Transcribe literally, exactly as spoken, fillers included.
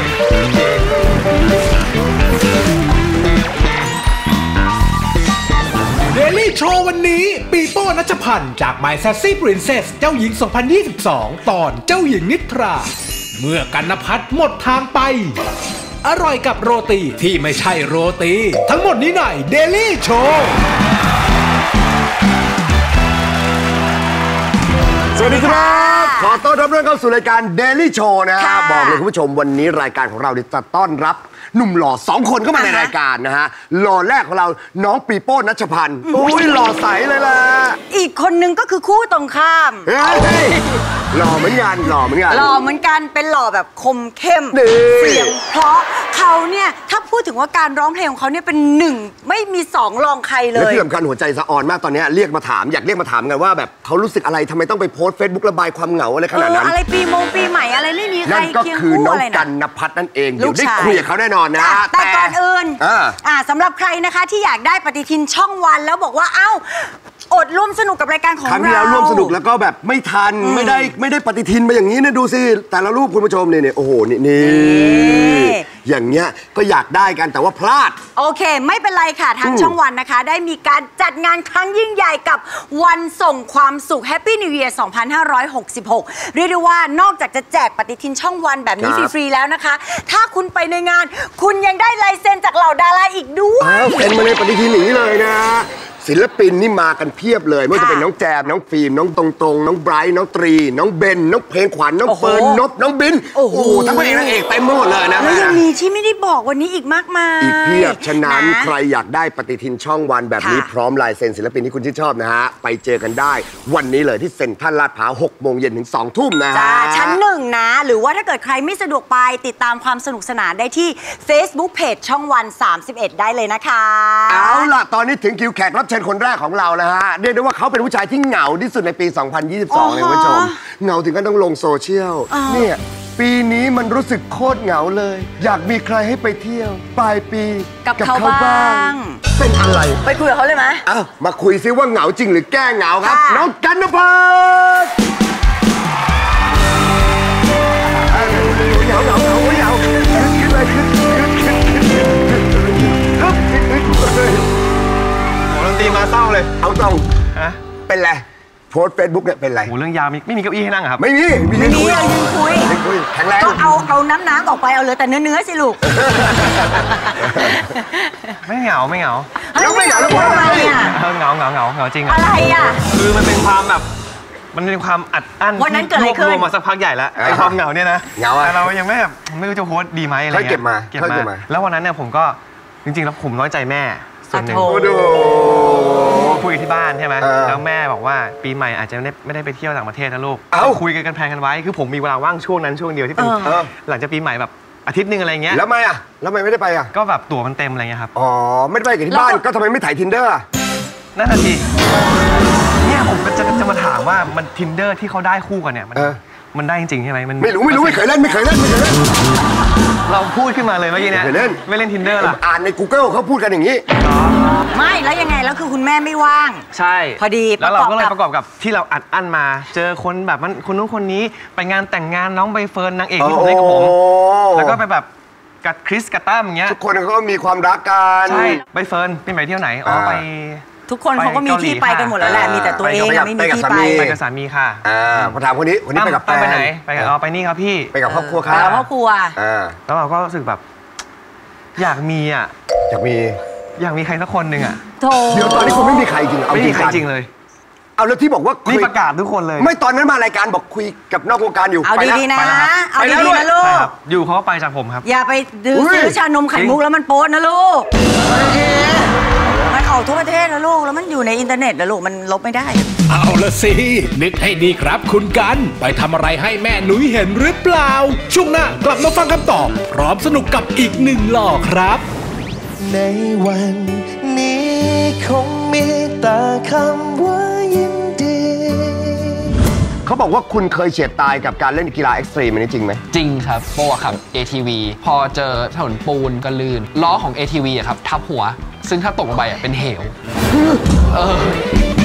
เดลี่โชว์วันนี้ปีโป้ณัชพันธ์จาก My Sassy Princess เจ้าหญิง สองพันยี่สิบสอง ตอนเจ้าหญิงนิทราเมื่อกันณภัทรหมดทางไปอร่อยกับโรตีที่ไม่ใช่โรตีทั้งหมดนี้ในเดลี่โชว์สวัสดีครับขอต้อนรับเรื่องเข้าสู่รายการ Daily Show นะฮะบอกเลยคุณผู้ชมวันนี้รายการของเราจะต้อนรับหนุ่มหล่อสองคนเข้ามาในรายการนะฮะหล่อแรกของเราน้องปีโป้ณัชพันธ์โอ้ยหล่อใสเลยล่ะอีกคนนึงก็คือคู่ตรงข้ามเฮ้ยหล่อเหมือนกันหล่อเหมือนกันหล่อเหมือนกันเป็นหล่อแบบคมเข้มเสียงเพราะเขาเนี่ยถ้าพูดถึงว่าการร้องเพลงของเขาเนี่ยเป็นหนึ่งไม่มีสองรองใครเลยและที่สำคัญหัวใจสะออนมากตอนนี้เรียกมาถามอยากเรียกมาถามกันว่าแบบเขารู้สึกอะไรทำไมต้องไปโพสต์เฟซบุ๊กระบายความเหงาอะไรขนาดนั้นอะไรปีมงปีใหม่อะไรไม่มีใครเคียงคู่อะไรนะนั่นก็คือน้องกันณภัทรนั่นเองเดี๋ยวได้คุยกับเขาแน่นอนนะแต่ก่อนอื่นอ่าสำหรับใครนะคะที่อยากได้ปฏิทินช่องวันแล้วบอกว่าเอ้าอดร่วมสนุกกับรายการของเราครั้งที่แล้วร่วมสนุกแล้วก็แบบไม่ทันไม่ได้ไม่ได้ปฏิทินมาอย่างนี้นะดูสิแต่ละรูปคุณผู้ชมเนี่ยโอ้โหนี่นี่อย่างเงี้ยก็อยากได้กันแต่ว่าพลาดโอเคไม่เป็นไรค่ะทางช่องวันนะคะได้มีการจัดงานครั้งยิ่งใหญ่กับวันส่งความสุข Happy New Year สองพันห้าร้อยหกสิบหกเรียกได้ว่านอกจากจะแจกปฏิทินช่องวันแบบนี้ฟรีๆแล้วนะคะถ้าคุณไปในงานคุณยังได้ลายเซ็นจากเหล่าดาราอีกด้วยเซ็นมาในปฏิทินอย่างนี้เลยนะศิลปินนี่มากันเพียบเลยไม่ว่าจะเป็นน้องแจมน้องฟิล์มน้องตรงตรงน้องไบรท์น้องตรีน้องเบนน้องเพลงขวัญน้องเฟิร์นนบน้องบินโอ้โหทั้งพระเอกนางเอกเต็มหมดเลยนะแล้วยังมีที่ไม่ได้บอกวันนี้อีกมากมายอีกเพียบฉะนั้นใครอยากได้ปฏิทินช่องวันแบบนี้พร้อมลายเซ็นศิลปินที่คุณชื่นชอบนะฮะไปเจอกันได้วันนี้เลยที่เซ็นทรัลลาดพร้าวหกโมงเย็นถึงสองทุ่มนะจ้าชั้นหนึ่งนะหรือว่าถ้าเกิดใครไม่สะดวกไปติดตามความสนุกสนานได้ที่ Facebook Page ช่องวันสามสิบเอ็ดได้เลยนะคะเอาล่ะตอนนี้ถึงคิวแขกรับเชิญคนแรกของเรานะฮะเรียกได้ว่าเขาเป็นผู้ชายที่เหงาที่สุดในปี สองพันยี่สิบสอง เลยคุณผู้ชมเหงาถึงก็ต้องลงโซเชียลเนี่ยปีนี้มันรู้สึกโคตรเหงาเลยอยากมีใครให้ไปเที่ยวปลายปีกับเขาบ้างเป็นอะไรไปคุยกับเขาเลยไหมอ้าวมาคุยซิว่าเหงาจริงหรือแก้เหงาครับน้องกันณภัทรเหงาเหงาเหงาเหงาขึ้นเลยขึ้นขึ้นขึ้นขึ้นขึ้นขึ้นดนตรีมาเศร้าเลยเอาตรงฮะเป็นไรโพสเฟซบุ๊กเนี่ยเป็นไรโหเรื่องยาวไม่มีเก้าอี้ให้นั่งครับไม่มีมียืนคุยยืนคุยแข็งแรงก็เอาเอาน้ำน้ำออกไปเอาเลยแต่เนื้อเนื้อสิลูกไม่เหงาไม่เหงาแล้วไม่เหงาแล้วทำไมอ่ะเหงาเหงาเหงาเหงาจริงอะไรอ่ะคือมันเป็นความแบบมันเป็นความอัดอั้นวันนั้นเกิดอะไรขึ้นรวมมาสักพักใหญ่แล้วไอ้ความเหงาเนี่ยนะเหงาแต่เรายังไม่แบบไม่รู้จะโพสดีไหมอะไรเงี้ยเก็บมาเก็บมาแล้ววันนั้นเนี่ยผมก็จริงๆแล้วผมน้อยใจแม่ส่วนหนึ่งคุยที่บ้านใช่ไหมแล้วแม่บอกว่าปีใหม่อาจจะไม่ได้ไม่ได้ไปเที่ยวต่างประเทศนะลูกคุยกันกันแพลนกันไว้คือผมมีเวลาว่างช่วงนั้นช่วงเดียวที่เป็นหลังจากปีใหม่แบบอาทิตย์นึงอะไรเงี้ยแล้วทำไมอ่ะแล้วทำไมไม่ได้ไปอ่ะก็แบบตั๋วมันเต็มอะไรเงี้ยครับอ๋อไม่ได้ไปกับที่บ้านก็ทำไมไม่ถ่าย Tinder นั่นน่ะสิเนี่ยผมก็จะจะมาถามว่ามัน Tinder ที่เขาได้คู่กันเนี่ยมันมันได้จริงๆใช่ไหมมันไม่รู้ไม่รู้ไม่เคยเล่นไม่เคยเล่นไม่เคยเล่นเราพูดขึ้นมาเลยเมื่อกี้เนี่ยไม่เล่นไม่เล่น Tinder ล่ะอ่านใน Google เขาพูดกันอย่างนี้ไม่แล้วยังไงแล้วคือคุณแม่ไม่ว่างใช่พอดีแล้วเราก็เลยประกอบกับที่เราอัดอั้นมาเจอคนแบบมันคนนู้นคนนี้ไปงานแต่งงานน้องใบเฟิร์นนางเอกที่ผมเล่นกับผมแล้วก็ไปแบบกับคริสกับตั้มอย่างเงี้ยทุกคนเขาก็มีความรักกันใช่ใบเฟิร์นไปไหนเที่ยวไหนอ๋อไปทุกคนเขาก็มีที่ไปกันหมดแล้วแหละมีแต่ตัวเองไม่มีที่ไปไปกับสามีค่ะอ่าพอถามคนนี้คนนี้ไปกับแฟนไปไหนไปกับอ๋อไปนี่ครับพี่ไปกับครอบครัวครับไปกับครอบครัวอ่าแล้วเราก็รู้สึกแบบอยากมีอ่ะอยากมีอยากมีใครสักคนหนึ่งอ่ะเดี๋ยวตอนนี้คุณไม่มีใครจริงเอาจริงจริงเลยเอาแล้วที่บอกว่านี่ประกาศทุกคนเลยไม่ตอนนั้นมารายการบอกคุยกับนอกวงการอยู่เอาดีๆนะเอาดีๆนะลูกอยู่เขาก็ไปจากผมครับอย่าไปซื้อชานมไข่มุกแล้วมันโป๊ะนะลูกมันออกทั่วประเทศนะลูกแล้วมันอยู่ในอินเทอร์เน็ตนะลูกมันลบไม่ได้เอาละสินึกให้ดีครับคุณกันไปทำอะไรให้แม่หนุ่ยเห็นหรือเปล่าช่วงหน้ากลับมาฟังคำตอบพร้อมสนุกกับอีกหนึ่งหล่อครับในวันนี้คงมีแต่คำว่ายินดีเขาบอกว่าคุณเคยเฉียดตายกับการเล่นกีฬาเอ็กซ์ตรีมนี่จริงไหมจริงครับโป้ขับ เอ ที วี พอเจอถนนปูนก็ลื่นล้อของ เอ ที วี อะครับทับหัวซึ่งถ้าตกลงไปอะเป็นเหวเออ